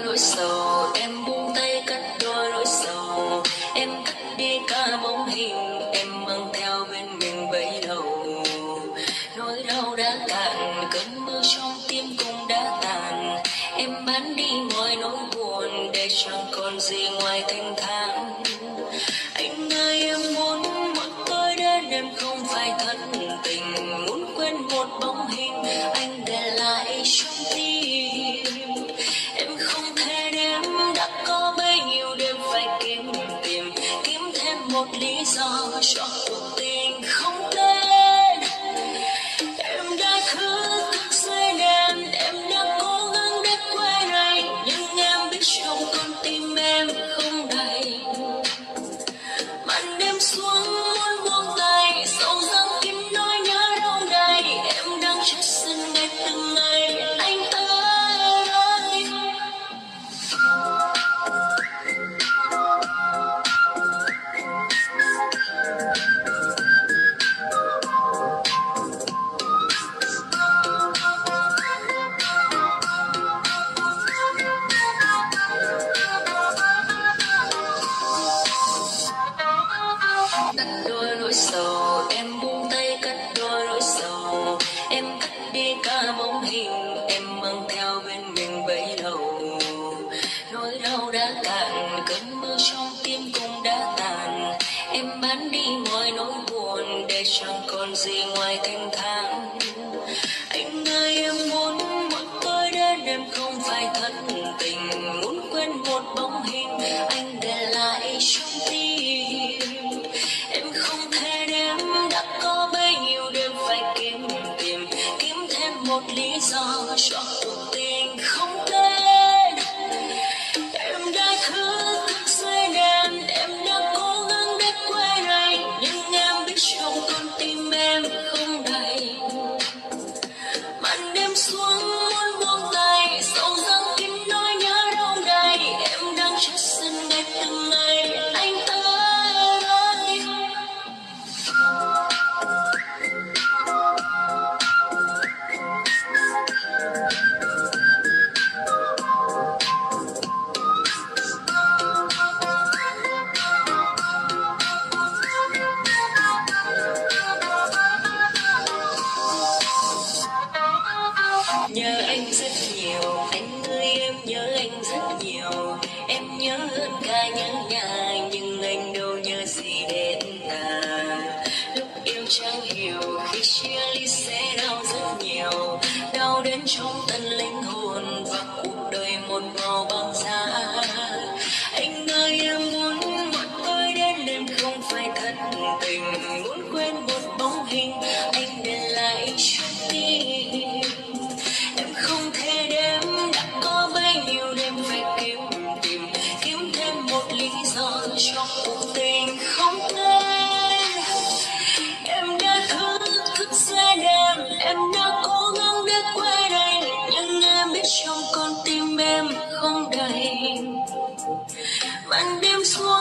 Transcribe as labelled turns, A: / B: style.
A: nỗi sầu, em buông tay cất đôi nỗi sầu. Em cất đi cả bóng hình em mang theo bên mình bấy lâu. Nỗi đau đã cạn, cơn mưa trong tim cũng đã tàn. Em bán đi mọi nỗi buồn để chẳng còn gì ngoài thanh thản. Anh ơi em muốn một tối đến em không phải thất tình, muốn quên một bóng hình anh để lại trong tim. Em không thể đếm đã có bấy nhiêu đêm phải kiếm thêm một lý do cho cuộc tình không tên. Em đã thức dậy đêm, em đã cố gắng để quên anh, nhưng em biết trong con tim em không đầy. Màn đêm xuống muốn buông tay, sầu răng kín nỗi nhớ đâu đây. Em đang chết dần ngày từng ngày, anh ơi. Cất đôi nỗi sầu, em buông tay cất đôi nỗi sầu. Em cất đi cả bóng hình em mang theo bên mình bấy lâu. Nỗi đau đã cạn, cơn mưa trong tim cũng đã tàn. Em bán đi mọi nỗi buồn để chẳng còn gì ngoài thanh thản. Anh ơi em muốn một tối đến em không phải thất tình, muốn quên một bóng hình anh để lại trong tim. Em không thể đếm đã có bấy nhiêu đêm phải kiếm thêm một lý do cho cuộc tình không tên. Em đã thức dậy đêm, em đã cố gắng để quên anh, nhưng em biết trong con tim em không đầy. Màn đêm xuống muốn buông tay, sầu răng kín nỗi nhớ đâu đây. Em đang chết dần ngày từng ngày, anh ơi. Nhớ anh rất nhiều, anh ơi em nhớ anh rất nhiều. Em nhớ hơn cả nhớ nhà, nhưng anh đâu nhớ gì đến ta. Lúc yêu chẳng hiểu, khi chia ly sẽ đau rất nhiều. Đau đến trong tận linh hồn và cuộc đời một màu băng giá. Anh ơi em muốn một tối đến đêm không phải thất tình, muốn quên một bóng hình anh để lại trong tim. Em không thể đếm đã có bấy nhiêu đêm phải kiếm thêm một lý do cho cuộc tình không tên. Em đã thức dậy đêm, em đã cố gắng để quên anh, nhưng em biết trong con tim em không đầy. Màn đêm xuống